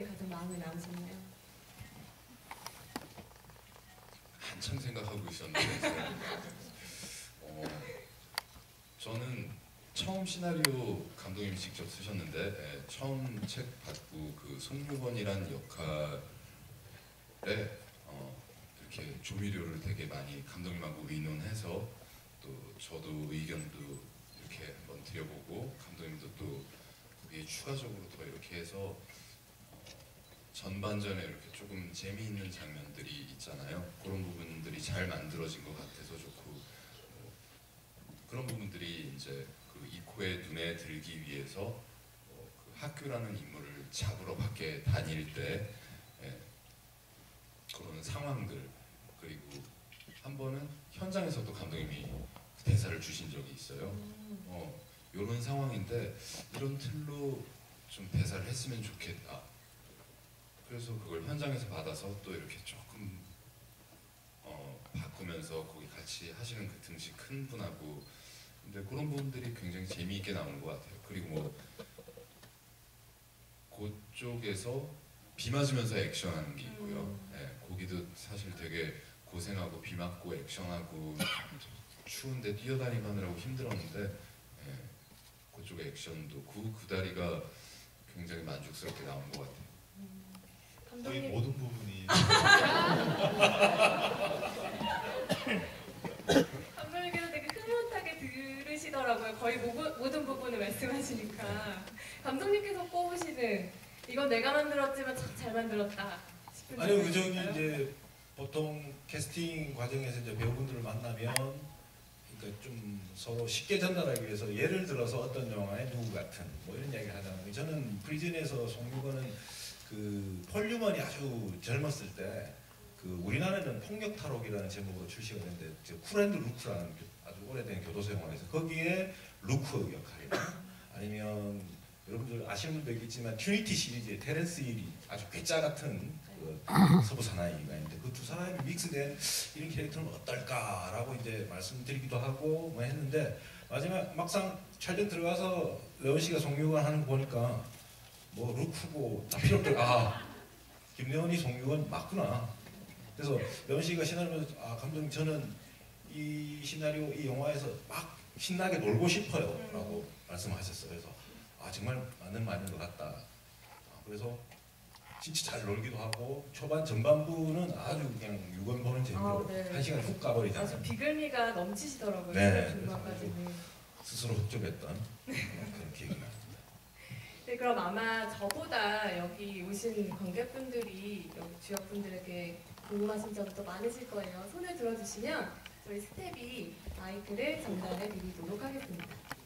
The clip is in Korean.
가장 마음에 남으셨나요? 한참 생각하고 있었는데 저는 처음 시나리오 감독님이 직접 쓰셨는데 처음 책 받고 그 송유건이란 역할에 이렇게 조미료를 되게 많이 감독님하고 의논해서 또 저도 의견도 이렇게 한번 드려보고 감독님도 또 거기에 추가적으로 더 이렇게 해서 전반전에 이렇게 조금 재미있는 장면들이 있잖아요. 그런 부분들이 잘 만들어진 것 같아서 좋고 그런 부분들이 이제 그 이코의 눈에 들기 위해서 그 학교라는 인물을 잡으러 밖에 다닐 때 그런 상황들 그리고 한 번은 현장에서도 감독님이 그 대사를 주신 적이 있어요. 이런 상황인데 이런 틀로 좀 대사를 했으면 좋겠다. 그래서 그걸 현장에서 받아서 또 이렇게 조금 바꾸면서 거기 같이 하시는 그 등치 큰 분하고 근데 그런 부분들이 굉장히 재미있게 나오는 것 같아요. 그리고 뭐 그쪽에서 비 맞으면서 액션하는 게 있고요. 거기도 사실 되게 고생하고 비 맞고 액션하고 추운데 뛰어다니고 하느라고 힘들었는데 그쪽의 액션도 그 다리가 굉장히 만족스럽게 나온 것 같아요. 거의 감독님 모든 부분이 감독님께서 되게 흐뭇하게 들으시더라고요. 거의 모든 부분을 말씀하시니까 감독님께서 꼽으시는 이건 내가 만들었지만 참 잘 만들었다 싶은 아니요 점이 그 저기 있을까요? 이제 보통 캐스팅 과정에서 이제 배우분들을 만나면 그러니까 좀 서로 쉽게 전달하기 위해서 예를 들어서 어떤 영화의 누구 같은 뭐 이런 이야기를 하잖아요. 저는 프리즌에서 송유건은 그 폴 뉴먼이 아주 젊었을 때 그 우리나라에는 폭력탈옥이라는 제목으로 출시가 됐는데 쿨앤드 루크라는 아주 오래된 교도소 영화에서 거기에 루크 역할이나 아니면 여러분들 아시는 분도 있겠지만 튜니티 시리즈의 테렌스 힐이 아주 괴짜 같은 그 서부 사나이가 있는데 그 두 사람이 믹스된 이런 캐릭터는 어떨까라고 이제 말씀드리기도 하고 뭐 했는데 마지막 막상 촬영 들어가서 레온 씨가 송유건 하는 거 보니까 뭐 루크고 다 필요 없다. 김래원이 송유건 맞구나. 그래서 레온 씨가 시나리오에서 감독님 저는 이 시나리오 이 영화에서 막 신나게 놀고 싶어요라고 말씀하셨어요. 그래서 정말 맞는 말인 것 같다. 그래서 진짜 잘 놀기도 하고 초반 전반부는 아주 그냥 유건 보는 재미로 네. 한 시간 훅 가버리잖아요. 아주 비글미가 넘치시더라고요. 네, 중반까지는. 스스로 흡족했던 그런 기억이 납니다. 네, 그럼 아마 저보다 여기 오신 관객분들이 여기 주역분들에게 궁금하신 점이 더 많으실 거예요. 손을 들어주시면 저희 스텝이 마이크를 전달해 드리도록 하겠습니다.